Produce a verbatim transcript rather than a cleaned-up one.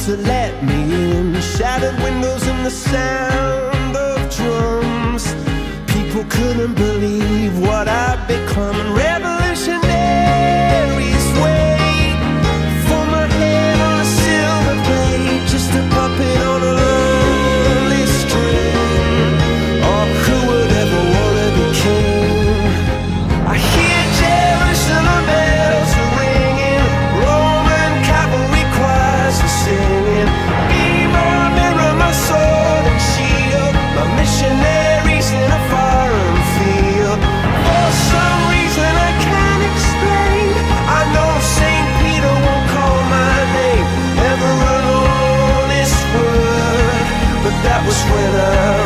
to let me in. Shattered windows and the sound of drums. People couldn't believe what I'd become. And revolutionaries wait for my head on a silver plate, just a puppet on a lonely string. Oh, who would ever wanna be king? I hear Jerusalem bells are ringing, Roman cavalry choirs are singing. Be my mirror, my sword and shield, my missionaries in a foreign field. For some reason I can't explain, I know Saint Peter won't call my name, never an honest word, but that was when I